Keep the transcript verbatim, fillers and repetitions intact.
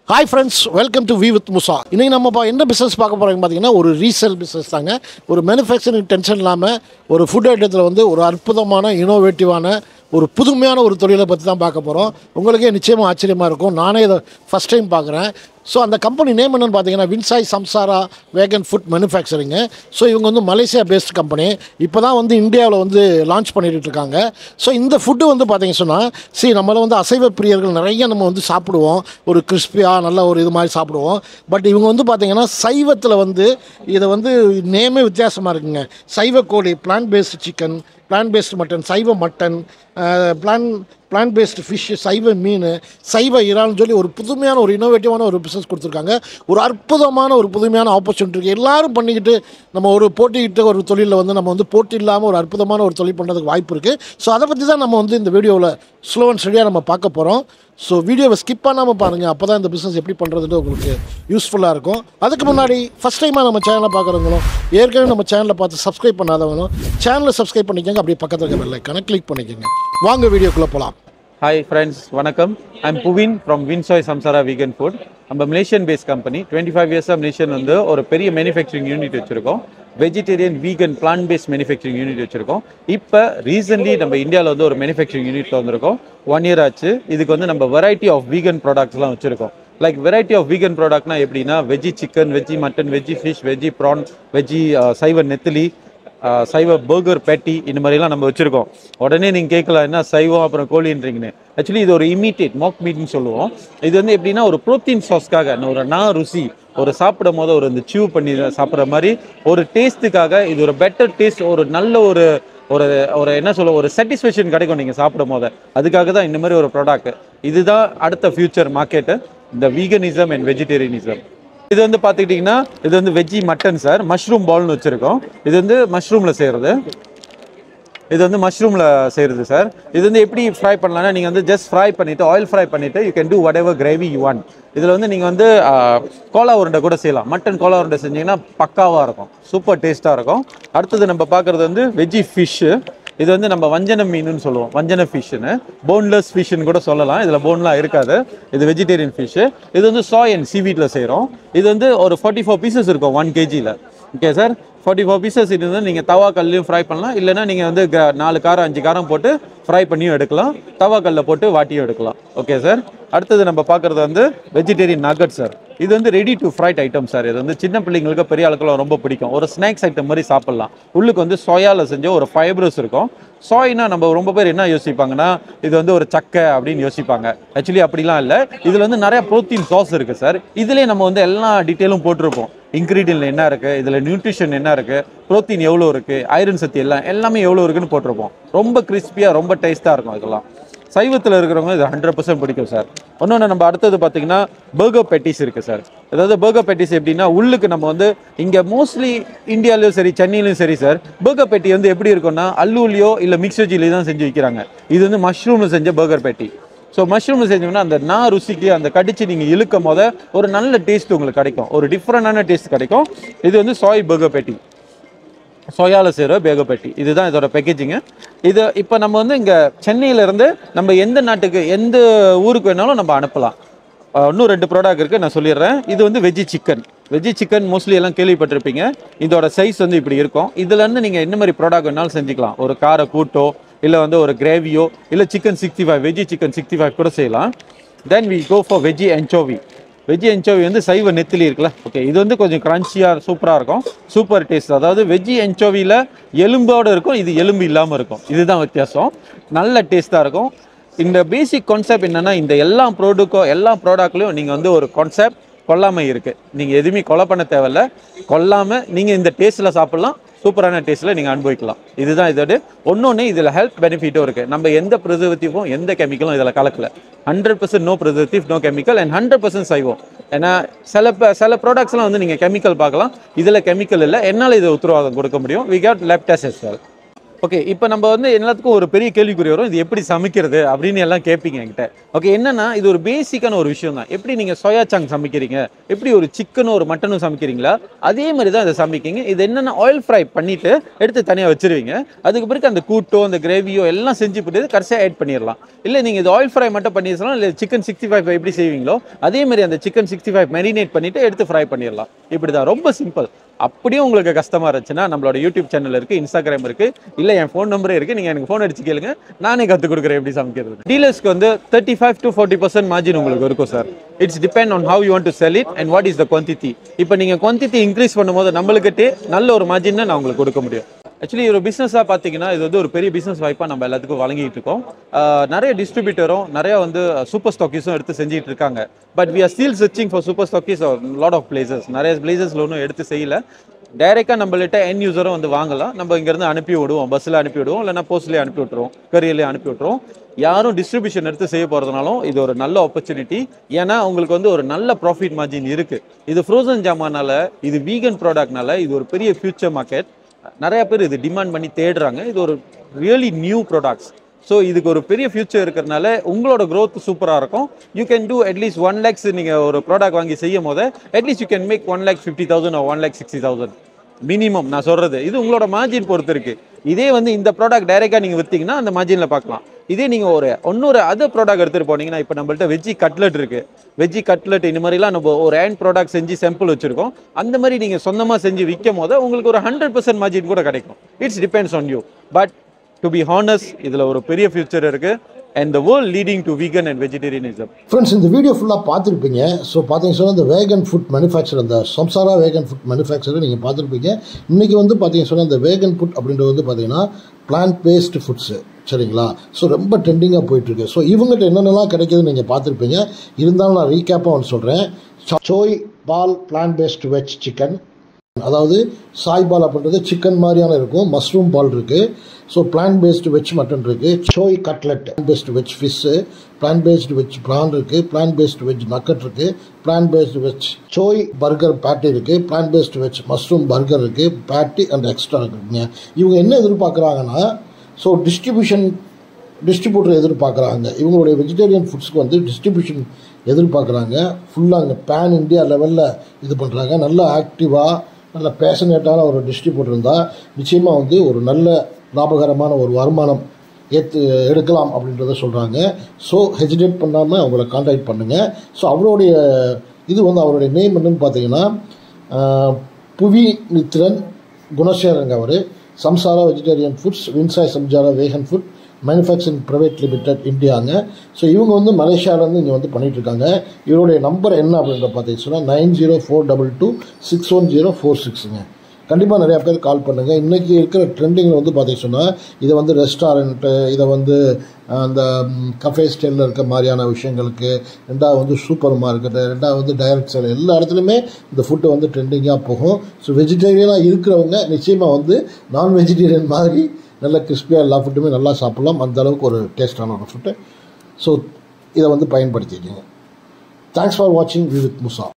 Hi friends, welcome to V with Musa. இன்னைக்கு நம்ம பா என்ன பிஸ்னஸ் பார்க்க போகிறோம் பார்த்தீங்கன்னா ஒரு ரீசேல் பிஸ்னஸ் தாங்க. ஒரு மேனுஃபேக்சரிங் டென்ஷன் இல்லாமல் ஒரு ஃபுட் ஐட்டத்தில் வந்து ஒரு அற்புதமான இனோவேட்டிவான ஒரு புதுமையான ஒரு தொழிலை பற்றி தான் பார்க்க போகிறோம். உங்களுக்கே நிச்சயமாக ஆச்சரியமாக இருக்கும். நானே இதை ஃபஸ்ட் டைம் பார்க்குறேன். ஸோ அந்த கம்பெனி நேம் என்னென்னு பார்த்தீங்கன்னா Vinsai Samsara vegan food manufacturing. So இவங்க வந்து மலேசியா பேஸ்ட் கம்பெனி. இப்போ தான் வந்து இந்தியாவில் வந்து லான்ச் பண்ணிட்டு இருக்காங்க. ஸோ இந்த ஃபுட்டு வந்து பார்த்தீங்கன்னு சொன்னால் சரி நம்மளை வந்து அசைவ பிரியர்கள் நிறைய நம்ம வந்து சாப்பிடுவோம், ஒரு கிறிஸ்பியாக நல்ல ஒரு இது மாதிரி சாப்பிடுவோம். பட் இவங்க வந்து பார்த்திங்கன்னா சைவத்தில் வந்து இதை வந்து நேமே வித்தியாசமாக இருக்குங்க. சைவ கோழி, plant based chicken, plant based mutton, சைவ mutton, plan plant based fish, சைவ மீன், சைவ இறால்னு சொல்லி ஒரு புதுமையான ஒரு இனோவேட்டிவான ஒரு பிஸ்னஸ் கொடுத்துருக்காங்க. ஒரு அற்புதமான ஒரு புதுமையான ஆப்பர்ச்சுனிட்டி இருக்குது. எல்லோரும் பண்ணிக்கிட்டு நம்ம ஒரு போட்டிக்கிட்ட ஒரு தொழிலில் வந்து நம்ம வந்து போட்டி இல்லாமல் ஒரு அற்புதமான ஒரு தொழில் பண்ணுறதுக்கு வாய்ப்பு இருக்குது. ஸோ அதை பற்றி தான் நம்ம வந்து இந்த வீடியோவில் ஸ்லோ அண்ட் ஸ்டடியாக நம்ம பார்க்க போகிறோம். ஸோ வீடியோவை ஸ்கிப் பண்ணாமல் பாருங்கள். அப்போ தான் இந்த பிஸ்னஸ் எப்படி பண்ணுறதுன்னு உங்களுக்கு யூஸ்ஃபுல்லாக இருக்கும். அதுக்கு முன்னாடி ஃபஸ்ட் டைமாக நம்ம சேனலை பார்க்குறவங்களும் ஏற்கனவே நம்ம சேனலை பார்த்து சப்ஸ்கிரைப் பண்ணாதவங்களும் சேனலை சப்ஸ்கிரைப் பண்ணிக்கோங்க. அப்படியே பக்கத்தில் இருக்க பெல் ஐகானை கிளிக் பண்ணிக்கோங்க. வாங்க வீடியோக்குள்ளே போகலாம். Hi friends, Vanakkam. I'm Puvin from Vinsoy Samsara Vegan Food. நம்ம Malaysian based company. twenty-five years of Malaysian வந்து ஒரு பெரிய manufacturing unit வச்சிருக்கோம். Vegetarian, vegan, plant based manufacturing unit வச்சிருக்கோம். இப்போ recently நம்ம இந்தியாவில் வந்து ஒரு manufacturing unit வந்திருக்கோம். ஒன் இயர் ஆச்சு. இதுக்கு வந்து நம்ம variety of vegan productsலாம் வச்சிருக்கோம். லைக் வெரைட்டி ஆஃப் வீகன் ப்ராடக்ட்னா எப்படின்னா veggie chicken, veggie mutton, veggie fish, veggie prawn, veggie சைவ நெத்திலி, சைவ பர்கர் பேட்டி, இந்த மாதிரிலாம் நம்ம வச்சுருக்கோம். உடனே நீங்கள் கேட்கலாம் என்ன சைவம் அப்புறம் கோழின்றீங்கன்னு. ஆக்சுவலி இது ஒரு இமிட்டேட் மாக் மீட்னு சொல்லுவோம். இது வந்து எப்படின்னா ஒரு ப்ரோட்டீன் சாஸ்க்காக ஒரு நா ருசி, ஒரு சாப்பிடும் போது ஒரு இந்த சியூ பண்ணி சாப்பிட்ற மாதிரி ஒரு டேஸ்ட்டுக்காக இது ஒரு பெட்டர் டேஸ்ட், ஒரு நல்ல ஒரு ஒரு ஒரு என்ன சொல்ல ஒரு சாட்டிஸ்ஃபேக்ஷன் கிடைக்கும் நீங்கள் சாப்பிடும் போது. அதுக்காக தான் இந்த மாதிரி ஒரு ப்ராடக்ட். இதுதான் அடுத்த ஃபியூச்சர் மார்க்கெட்டு, இந்த வீகனிசம் அண்ட் வெஜிடேரியனிசம். இது வந்து பார்த்துக்கிட்டிங்கன்னா இது வந்து வெஜ்ஜி மட்டன் சார், மஷ்ரூம் பால்னு வச்சுருக்கோம். இது வந்து மஷ்ரூமில் செய்கிறது. இது வந்து மஷ்ரூமில் செய்கிறது சார். இது வந்து எப்படி ஃப்ரை பண்ணலாம்னா நீங்கள் வந்து ஜஸ்ட் ஃப்ரை பண்ணிவிட்டு ஆயில் ஃப்ரை பண்ணிவிட்டு you can do whatever gravy you want. இதில் வந்து நீங்கள் வந்து கோலா உருண்டை கூட செய்யலாம். மட்டன் கோலா உருண்டை செஞ்சிங்கன்னா பக்காவாக இருக்கும், சூப்பர் டேஸ்ட்டாக இருக்கும். அடுத்தது நம்ம பார்க்குறது வந்து வெஜ்ஜி ஃபிஷ்ஷு. இது வந்து நம்ம வஞ்சன மீனுன்னு சொல்லுவோம், வஞ்சன ஃபிஷ்ஷுன்னு, போன்லெஸ் ஃபிஷ்ஷுன்னு கூட சொல்லலாம். இதில் போன்லாம் இருக்காது. இது வெஜிடேரியன் ஃபிஷ்ஷு. இது வந்து சாய் அண்ட் சீவீட்டில் செய்கிறோம். இது வந்து ஒரு ஃபார்ட்டி ஃபோர் பீசஸ் இருக்கும் ஒன் கேஜியில். Okay sir, forty four pieces இது வந்து நீங்கள் தவா கல்லையும் ஃப்ரை பண்ணலாம், இல்லைனா நீங்கள் வந்து நாலு காரம் அஞ்சு காரம் போட்டு ஃப்ரை பண்ணியும் எடுக்கலாம், தவா கல்லில் போட்டு வாட்டியும் எடுக்கலாம். Okay sir. அடுத்தது நம்ம பார்க்குறது வந்து வெஜிடேரியன் நகட் சார். இது வந்து ready to fried item sir. இது வந்து சின்ன பிள்ளைங்களுக்கு பெரிய ஆளுக்கெல்லாம் ரொம்ப பிடிக்கும். ஒரு ஸ்நாக்ஸ் ஐட்டம் மாதிரி சாப்பிட்லாம். உள்ளுக்கு வந்து சோயாவில் செஞ்ச ஒரு ஃபைப்ரஸ் இருக்கும். சோய்னா நம்ம ரொம்ப பேர் என்ன யோசிப்பாங்கன்னா இது வந்து ஒரு சக்கை அப்படின்னு யோசிப்பாங்க. ஆக்சுவலி அப்படிலாம் இல்லை. இதில் வந்து நிறைய ப்ரோட்டீன் சாஸ் இருக்குது சார். இதுலேயே நம்ம வந்து எல்லா டீட்டெயிலும் போட்டிருப்போம். இன்க்ரீடியன்ட் என்ன இருக்குது, இதில் நியூட்ரிஷன் என்ன இருக்குது, ப்ரோட்டீன் எவ்வளோ இருக்குது, ஐரன் சக்தி எல்லாம் எல்லாமே எவ்வளோ இருக்குன்னு போட்டிருப்போம். ரொம்ப கிறிஸ்பியாக ரொம்ப டேஸ்ட்டாக இருக்கும். இதெல்லாம் சைவத்தில் இருக்கிறவங்க இது ஹண்ட்ரட் பர்சன்ட் பிடிக்கும் சார். இன்னொன்று நம்ம அடுத்தது பார்த்தீங்கன்னா பர்கர் பேட்டிஸ் இருக்குது சார். அதாவது பர்கர் பேட்டிஸ் எப்படின்னா உள்ளுக்கு நம்ம வந்து இங்கே மோஸ்ட்லி இந்தியாவிலையும் சரி சென்னையிலையும் சரி சார் பர்கர் பேட்டி வந்து எப்படி இருக்குன்னா அல்லூலியோ இல்லை மிக்ஸ் வெஜ்ஜிலையோ தான் செஞ்சு வைக்கிறாங்க. இது வந்து மஷ்ரூமில் செஞ்ச பர்கர் பேட்டி. ஸோ மஷ்ரூமில் செஞ்சோம்னா அந்த நா ருசிக்கு அந்த கடிச்சு நீங்கள் இழுக்கும் போது ஒரு நல்ல டேஸ்ட் உங்களுக்கு கிடைக்கும், ஒரு டிஃப்ரெண்டான டேஸ்ட் கிடைக்கும். இது வந்து சாய் பர்கர் பேட்டி, சோயாவில் செய்கிற பேகர் பேட்டி. இதுதான் இதோட பேக்கேஜிங்கு. இது இப்போ நம்ம வந்து இங்கே சென்னையிலேருந்து நம்ம எந்த நாட்டுக்கு எந்த ஊருக்கு வேணாலும் நம்ம அனுப்பலாம். இன்னும் ரெண்டு ப்ராடக்ட் இருக்குது, நான் சொல்லிடுறேன். இது வந்து veggie chicken. Veggie chicken mostly எல்லாம் கேள்விப்பட்டிருப்பீங்க. இதோட சைஸ் வந்து இப்படி இருக்கும். இதுலேருந்து நீங்கள் என்ன மாதிரி ப்ராடக்ட் வேணாலும் செஞ்சுக்கலாம். ஒரு கார கூட்டோ இல்லை வந்து ஒரு கிரேவியோ இல்லை chicken sixty five veggie chicken sixty five கூட செய்யலாம். Then we go for veggie anchovy. Veggie anchovy வந்து சைவ நெத்திலி இருக்குல்ல, ஓகே, இது வந்து கொஞ்சம் கிரன்ச்சியாக சூப்பராக இருக்கும், சூப்பர் டேஸ்ட். அதாவது வெஜ்ஜி என்சோவியில் எலும்போடு இருக்கும், இது எலும்பு இல்லாமல் இருக்கும். இதுதான் வித்தியாசம். நல்ல டேஸ்ட்டாக இருக்கும். இந்த பேசிக் கான்செப்ட் என்னென்னா இந்த எல்லா ப்ராடக்ட்டோ எல்லா ப்ராடக்ட்லையும் நீங்கள் வந்து ஒரு கான்செப்ட் கொல்லாமை இருக்குது. நீங்கள் எதுவுமே கொலை பண்ண தேவையில்லை. கொல்லாமல் நீங்கள் இந்த டேஸ்ட்டில் சாப்பிட்லாம், சூப்பரான டேஸ்ட்டில் நீங்கள் அனுபவிக்கலாம். இதுதான் இதோட ஒன்னொன்று. இதில் ஹெல்த் பெனிஃபிட்டும் இருக்குது. நம்ம எந்த ப்ரிசர்வேட்டிவும் எந்த கெமிக்கலும் இதில் கலக்கல. Hundred percent no preservative, no chemical and hundred percent சைவம். ஏன்னா சில சில ப்ராடக்ட்ஸ்லாம் வந்து நீங்கள் கெமிக்கல் பார்க்கலாம், இதில் கெமிக்கல் இல்லை. என்னால் இதை உத்தரவாதம் கொடுக்க முடியும். We got lab test as well. ஓகே, இப்போ நம்ம வந்து எல்லாத்துக்கும் ஒரு பெரிய கேள்விக்குறி வரும், இது எப்படி சமைக்கிறது அப்படின்னு எல்லாம் கேட்பீங்க என்கிட்ட. ஓகே, என்னன்னா இது ஒரு பேசிக்கான ஒரு விஷயம் தான். எப்படி நீங்கள் சோயா சங்க் சமைக்கிறீங்க, எப்படி ஒரு சிக்கனும் ஒரு மட்டனும் சமைக்கிறீங்களா, அதே மாதிரி தான் இதை சமைக்கிங்க. இது என்னென்னா ஆயில் ஃப்ரை பண்ணிவிட்டு எடுத்து தனியாக வச்சுருவீங்க. அதுக்கு பிறகு அந்த கூட்டோ அந்த கிரேவியோ எல்லாம் செஞ்சு போட்டு கடைசியாக ஆட் பண்ணிடலாம். இல்லை நீங்கள் இது ஆயில் ஃப்ரை மட்டும் பண்ணிடலாம், இல்லை சிக்கன் சிக்ஸ்டி ஃபைவ் எப்படி செய்வீங்களோ அதே மாதிரி அந்த சிக்கன் சிக்ஸ்டி ஃபைவ் மேரினேட் பண்ணிவிட்டு எடுத்து ஃப்ரை பண்ணிடலாம். இப்படி தான், ரொம்ப சிம்பிள். அப்படியே உங்களுக்கு கஷ்டமாக இருந்துச்சுன்னா நம்மளோட யூடியூப் சேனல் இருக்குது, இன்ஸ்டாகிராம் இருக்குது, இல்லை என் ஃபோன் நம்பரே இருக்குது, நீங்கள் எனக்கு ஃபோன் அடிச்சு கேளுங்க, நானே கற்றுக் கொடுக்குறேன் எப்படி சமைக்கிறது. டீலர்ஸ்க்கு வந்து thirty five to forty percent margin உங்களுக்கு இருக்கும் sir. It's depend on how you want to sell it and what is the quantity. இப்போ நீங்கள் குவான்டிட்டி இன்க்ரீஸ் பண்ணும்போது நம்மளுக்கிட்டே நல்ல ஒரு மார்ஜின் நான் உங்களுக்கு கொடுக்க முடியும். ஆக்சுவலி ஒரு பிஸ்னஸாக பார்த்தீங்கன்னா இது வந்து ஒரு பெரிய பிஸ்னஸ் வாய்ப்பாக நம்ம எல்லாத்துக்கும் வழங்கிட்டு இருக்கோம். நிறைய டிஸ்ட்ரிபியூட்டரும் நிறைய வந்து சூப்பர் ஸ்டாக்கீஸும் எடுத்து செஞ்சுட்டு இருக்காங்க. But we are still searching for super stockies lot of places. நிறைய பிளேசஸில் ஒன்றும் எடுத்து செய்யல. டைரெக்டாக நம்மள்கிட்ட என் யூஸரும் வந்து வாங்கலாம். நம்ம இங்கேருந்து அனுப்பி விடுவோம், பஸ்ஸில் அனுப்பி விடுவோம், இல்லைனா போஸ்ட்லேயே அனுப்பி விட்டுருவோம், கரியர்லேயே அனுப்பி விட்டுருவோம். யாரும் டிஸ்ட்ரிபியூஷன் எடுத்து செய்ய போகிறதுனாலும் இது ஒரு நல்ல ஆப்பர்ச்சுனிட்டி. ஏன்னா உங்களுக்கு வந்து ஒரு நல்ல ப்ராஃபிட் மார்ஜின் இருக்குது. இது ஃப்ரோசன் ஜாமானால, இது வீகன் ப்ராடக்ட்னால இது ஒரு பெரிய ஃபியூச்சர் மார்க்கெட். நிறைய பேர் இது டிமாண்ட் பண்ணி தேடுறாங்க. இது ஒரு ரியலி நியூ ப்ராடக்ட்ஸ். ஸோ இதுக்கு ஒரு பெரிய ஃபியூச்சர் இருக்கிறதுனால உங்களோட க்ரோத் சூப்பராக இருக்கும். You can do at least one lakhs நீங்கள் ஒரு ப்ராடக்ட் வாங்கி செய்யும் போது at least you can make one lakh fifty thousand one lakh sixty thousand minimum. நான் சொல்கிறது இது உங்களோட மார்ஜின் பொறுத்து இருக்குது. இதே வந்து இந்த ப்ராடக்ட் டைரெக்டாக நீங்கள் விற்றீங்கன்னா அந்த மார்ஜினில் பார்க்கலாம். இதே நீங்கள் ஒரு இன்னொரு அதர் ப்ராடக்ட் எடுத்துகிட்டு போனீங்கன்னா, இப்போ நம்மள்ட்ட வெஜ்ஜி கட்லெட் இருக்குது, வெஜ்ஜி கட்லெட் இந்த மாதிரிலாம் நம்ம ஒரு ஹேண்ட் ப்ராடக்ட் செஞ்சு சாம்பிள் வச்சுருக்கோம். அந்த மாதிரி நீங்கள் சொந்தமாக செஞ்சு விற்கும் போது உங்களுக்கு ஒரு ஹண்ட்ரட் பர்சன்ட் மார்ஜின் கூட கிடைக்கும். It's depends on you. But to be honest இதில் ஒரு பெரிய ஃபியூச்சர் இருக்குது. and the world leading to vegan and vegetarianism. Friends, இந்த வீடியோ ஃபுல்லாக பார்த்துருப்பீங்க. ஸோ பார்த்தீங்கன்னா சொன்னால் இந்த வேகன் ஃபுட் மேனுஃபேக்சர், அந்த சம்சாரா வேகன் ஃபுட் மேனுஃபேக்சரை நீங்கள் பார்த்துருப்பீங்க. இன்றைக்கி வந்து பார்த்தீங்கன்னா சொன்னால் இந்த வேகன் ஃபுட் அப்படின்றது வந்து பார்த்தீங்கன்னா பிளான்ட் பேஸ்டு ஃபுட்ஸு, சரிங்களா? ஸோ ரொம்ப ட்ரெண்டிங்காக போயிட்டுருக்கு. ஸோ இவங்ககிட்ட என்னென்னலாம் கிடைக்குதுன்னு நீங்கள் பார்த்துருப்பீங்க. இருந்தாலும் நான் ரீகேப்பாக ஒன்று சொல்கிறேன். Soy ball plant based veg chicken, அதாவது சாய் பால் அப்படின்றது சிக்கன் மாதிரியான இருக்கும். மஷ்ரூம் பால் இருக்குது. So plant based veg mutton இருக்குது. Soy cutlet, plant based veg fish, plant based veg prawn இருக்குது, பிளான்ட் பேஸ்டு வெஜ் நக்கட் இருக்குது, plant based veg soy burger patty இருக்குது, plant based veg mushroom burger இருக்குது, patty and extra இருக்குங்க. இவங்க என்ன எதிர்பார்க்குறாங்கன்னா, so distribution distributor எதிர்பார்க்குறாங்க. இவங்களுடைய vegetarian ஃபுட்ஸ்க்கு வந்து டிஸ்ட்ரிபியூஷன் எதிர்பார்க்குறாங்க. ஃபுல்லாக அங்கே பேன் இண்டியா லெவலில் இது பண்ணுறாங்க. நல்ல ஆக்டிவாக நல்ல பேஷனேட்டான ஒரு டிஸ்ட்ரிபியூட்டர் இருந்தால் நிச்சயமாக வந்து ஒரு நல்ல லாபகரமான ஒரு வருமானம் ஏற்று எடுக்கலாம் அப்படின்றத சொல்கிறாங்க. ஸோ ஹெசிடேட் பண்ணாமல் அவங்கள கான்டாக்ட் பண்ணுங்கள். ஸோ அவருடைய இது வந்து அவருடைய நேம் என்னன்னு பார்த்தீங்கன்னா புவி நித்ரன் குணசேகரங்க. அவர் Samsara vegetarian foods, Vinsai Samsara vegan food manufacturing private limited இந்தியாங்க. ஸோ இவங்க வந்து மலேசியாவிலேருந்து இங்கே வந்து பண்ணிகிட்ருக்காங்க. இவருடைய நம்பர் என்ன அப்படின்ற பார்த்தீங்கன்னா சொன்னால் nine zero four double two six one zero four சிக்ஸுங்க. கண்டிப்பாக நிறையா பேர் கால் பண்ணுங்கள். இன்றைக்கி இருக்கிற ட்ரெண்டிங்கில் வந்து பார்த்தீங்கன்னா சொன்னால் இதை வந்து ரெஸ்டாரண்ட்டு, இதை வந்து அந்த கஃபே ஸ்டைலில் இருக்க மாதிரியான விஷயங்களுக்கு, ரெண்டாவது வந்து சூப்பர் மார்க்கெட்டு, ரெண்டாவது வந்து டைரக்ட் சேல், எல்லா இடத்துலையுமே இந்த ஃபுட்டு வந்து ட்ரெண்டிங்காக போகும். ஸோ வெஜிடேரியனாக இருக்கிறவங்க நிச்சயமாக வந்து நான் வெஜிடேரியன் மாதிரி நல்ல கிறிஸ்பியாக எல்லா ஃபுட்டுமே நல்லா சாப்பிட்லாம். அந்த அளவுக்கு ஒரு டேஸ்டான ஒரு ஃபுட்டு. ஸோ இதை வந்து பயன்படுத்திக்கோங்க. தேங்க்ஸ் ஃபார் வாட்சிங் வி வித் முசா.